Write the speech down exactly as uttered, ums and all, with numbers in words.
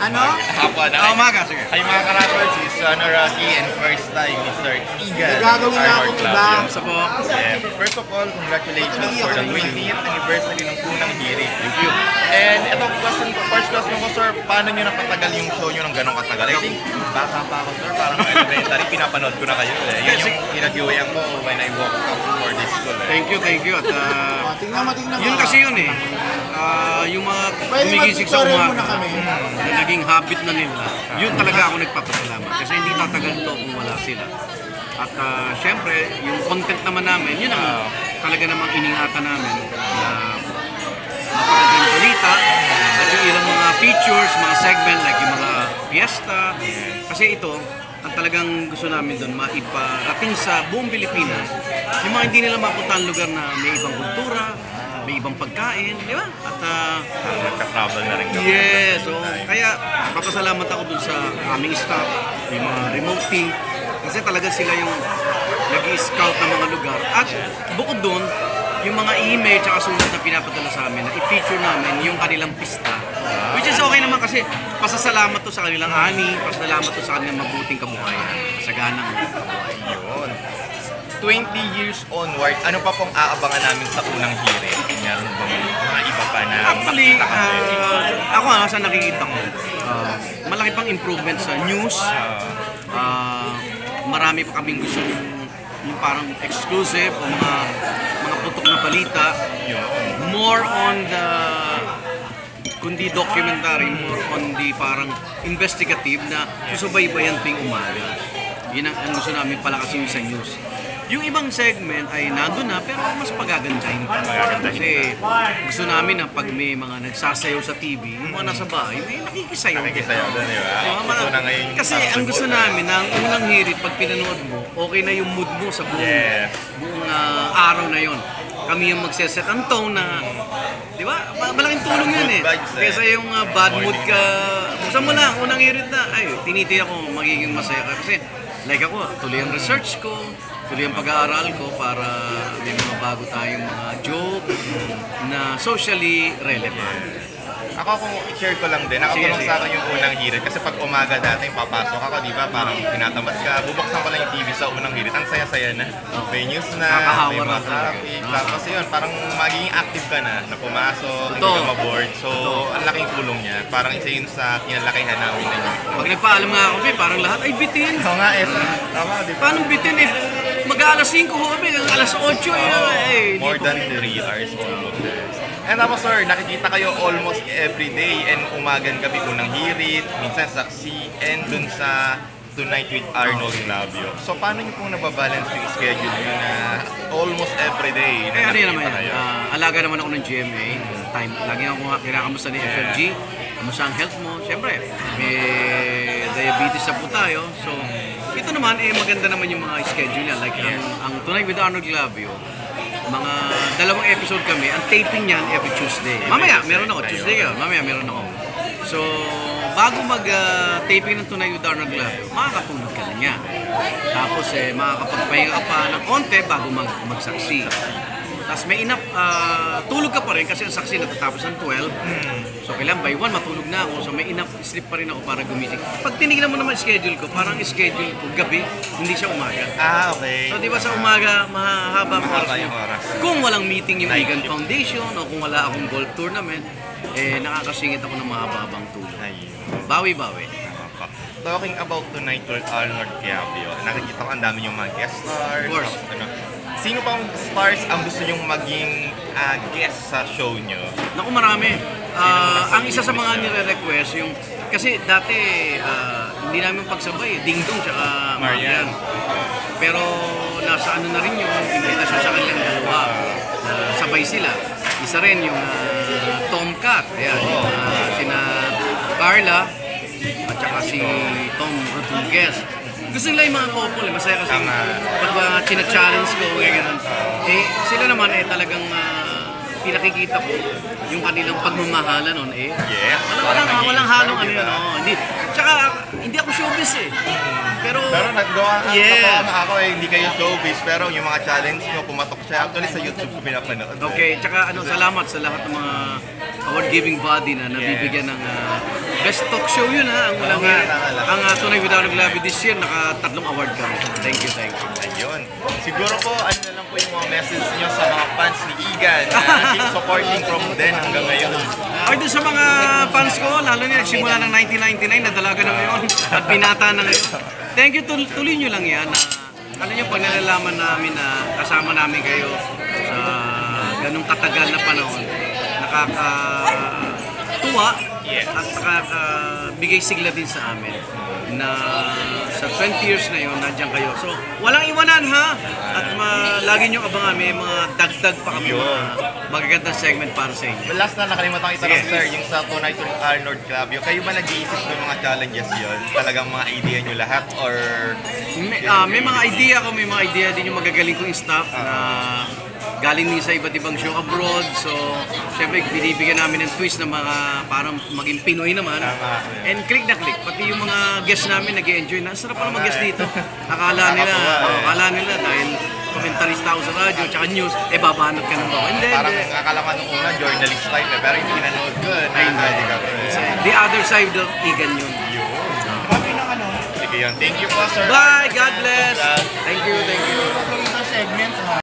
Ano? Hapon. Ah, umaga, sige. Ay mga ka-rappers, si Sana Rocky and first time, Mister Egan. Gagawin na ako, Arnold Club. diba? Yan. Sa po. Yeah. First of all, congratulations for the twentieth anniversary ng unang hirit. Thank you. And ito, question, first question ko, sir, paano nyo napatagal yung show nyo ng ganong katagal? I think, bata pa ako, sir, parang elementary, pinapanood ko na kayo. Eh. Yun yung pinag-iwayan ko when I walked up for this school. Eh. Thank you, thank you. At ah, Oh, tingnan mo, tingnan mo. yun kasi yun eh. Ah, yung mga Pwede gumigising sa mag-tutorial muna umaga kami. na naging habit na nila. Yun talaga ako nagpapasalamat. Kasi hindi tatagal to kung wala sila. At ah, syempre, yung content naman namin, yun ang talaga namang iningatan namin na mapagandang balita at yung ilang mga features, mga segment like yung mga fiesta. Kasi ito, ang talagang gusto namin doon maiparating sa buong Pilipinas yung mga hindi nila mapunta ang lugar na may ibang kultura, may ibang pagkain, di ba? At ah, Ah, nagka-travel na rin kami. yes, so kaya papasalamat ako dun sa aming staff, yung mga remote team, kasi talaga sila yung nag-i-scout ng mga lugar. At bukod dun, yung mga email at sulat na pinapadala sa amin, na i-feature namin yung kanilang pista. Which is okay naman kasi pasasalamat to sa kanilang ani, pasasalamat to sa kanilang mabuting kabuhayan, saganang kabuhayan. Yun. twenty years onward, ano pa pong aabangan namin sa unang hirit? Meron bang mga iba pa na Actually, makita kami? ah, ako nga sa nakikita ko, ah, malaki pang improvement sa news. Ah, marami pa kaming gusto yung, yung parang exclusive o mga mga putok na balita. More on the kundi documentary, more on the parang investigative na susubaybayan tuwing umaga. Yun ang, ang gusto namin palakasin sa news. Yung ibang segment ay nandun na pero mas pagagandahin pa. Kasi gusto namin na pag may mga nagsasayaw sa T V, yung mga nasa bahay, may nakikisayaw. Nakikisayaw doon, di ba? Oo, Gusto na ngayon. kasi ang gusto namin na ang unang hirit pag pinanood mo, okay na yung mood mo sa buong, Yeah. buong ah, araw na yon. Kami yung magseset ang tone na, di ba? Ma- Malaking tulong yun eh. Good vibes, eh. Kaysa yung ah, bad mood Morning. ka, buksan mo lang, unang hirit na, ay, tinitiyak ko magiging masaya ka. Kasi, like ako, tuloy ang research ko, tuloy ang pag-aaral ko para may mga bago tayong mga joke na socially relevant. Ako kung i-share ko lang din, nakatulong Sige, sa akin yung unang hirit. Kasi pag umaga dati, papasok ako, di ba? Parang tinatamad ka, bubuksan ko lang yung T V sa unang hirit. Ang saya-saya na. May news na, Nakakahawa may mga na talaga. traffic. Ah. Tapos yun, parang magiging active ka na, na pumasok, hindi Totoo. ka ma-board. So, ang laking tulong niya. Parang isa yun sa kinalakihan namin na yun. Pag nagpaalam nga kami, parang lahat ay bitin. Oo nga, eh. Tama, di ba? Paano bitin eh? Mag-aalas singko ho kami, alas otso eh. More Hindi than po- three hours almost. And tapos sir, nakikita kayo almost every day and umagan gabi unang hirit, minsan saksi, and dun sa Tonight with Arnold Labio. So paano niyo pong nababalance yung schedule niyo na almost every day Eh, na ano yun nakikita naman yan? kayo? Ah, alaga naman ako ng G M A. Time, lagi ako kinakamusta ni F F G. Kamusta ang health mo? Siyempre, may diabetes na po tayo. So, ito naman, eh, maganda naman yung mga schedule niya. Like, ang, ang Tonight with Arnold Labio, mga dalawang episode kami, ang taping niyan every Tuesday. Mamaya, meron ako. Tuesday yun. Mamaya, meron ako. So, bago mag-taping ng Tonight with Arnold Labio, makakatulog ka na niya. Tapos, eh, makakapagpahinga ka pa ng konti bago mag magsaksi. Tapos may enough, ah, tulog ka pa rin kasi ang saksi natatapos ng twelve. So kailan by one matulog na ako. So may enough sleep pa rin ako para gumising. Pag tinignan mo naman yung schedule ko, parang schedule ko gabi, hindi siya umaga. Ah, okay. So di ba sa umaga, mahaba ang oras Mahaba mo. yung oras. Kung walang meeting yung Night Egan shift. Foundation o kung wala akong golf tournament, eh nakakasingit ako ng mahaba-habang tulog. Ayun. Bawi-bawi. Talking about Tonight with Arnold Labio, nakikita ko ang dami yung mga guest stars. Of course. Tapos ano, sino pang stars ang gusto nyong maging ah, guest sa show nyo? Naku, marami. Ah, ang isa sa mga nire-request yung kasi dati ah, hindi namin pagsabay, Ding Dong tsaka Marian. Marian. Pero nasa ano na rin yung invitation sa kanilang dalawa. Na sabay sila. Isa rin yung ah, Tomcat. Ayan, yung ah, sina Carla at saka si Tom Rodriguez. Gusto nila yung mga couple, eh. Masaya kasi Tama. pag uh, china-challenge ko, kaya ganun. Eh, sila naman eh talagang ah, pinakikita ko yung kanilang pagmamahala nun eh. Yes. Walang, walang, Parang walang naging halong star, ano diba? yun, oh. Hindi. Tsaka, hindi ako showbiz eh. Pero, Pero naggawa ang Yeah. totoo nga ako eh, hindi kayo showbiz, pero yung mga challenge nyo, pumatok siya. Actually sa YouTube ko pinapanood. okay, tsaka ano, salamat sa lahat ng mga award-giving body na nabibigyan ng ah, best talk show yun ha. Ang walang Oo nga, yan. tama lang. Ang uh, Tunay Without Gravity this year, naka-tatlong award kami. Thank you, thank you. Ayun. Siguro po, ano na lang po yung mga message niyo sa mga fans ni Igan na keep supporting from then hanggang ngayon. Ay, doon sa mga fans ko, lalo na nagsimula ng nineteen ninety-nine, nadalaga na ngayon at binata na ngayon. Thank you, tul tuloy nyo lang yan. Na, ano nyo, pag nalalaman namin na kasama namin kayo sa ganung katagal na panahon, nakakatuwa Yes. at nakakabigay sigla din sa amin na sa twenty years na yun, nandiyan kayo. So, walang iwanan ha! At ma lagi nyo abangan, may mga dagdag pa kami mga magagandang segment para sa inyo. Last na nakalimutan ko itanong, Sige. sir, yung sa Tunay to Arnold Club, yung kayo ba nag-iisip ng mga challenges yun? Talagang mga idea nyo lahat or... May, ah, may mga idea ko, may mga idea din yung magagaling kong staff na galing din sa iba't ibang show abroad. So, syempre, binibigyan namin ng twist na mga parang maging Pinoy naman. Tama. And click na click. Pati yung mga guests namin nag-enjoy na. Sarap pala mag-guest dito. Akala nila, Nakakatuwa, eh. oh, akala nila dahil komentarista ako sa radyo, tsaka news, eh babanat ka ng bako. Hindi, Parang hindi. akala ka nung una, journalist type eh, pero hindi nanood ko. Ay, hindi. The other side of Igan yun. Sige yan. Thank you po, sir. Bye! God bless! Thank you, thank you. segment.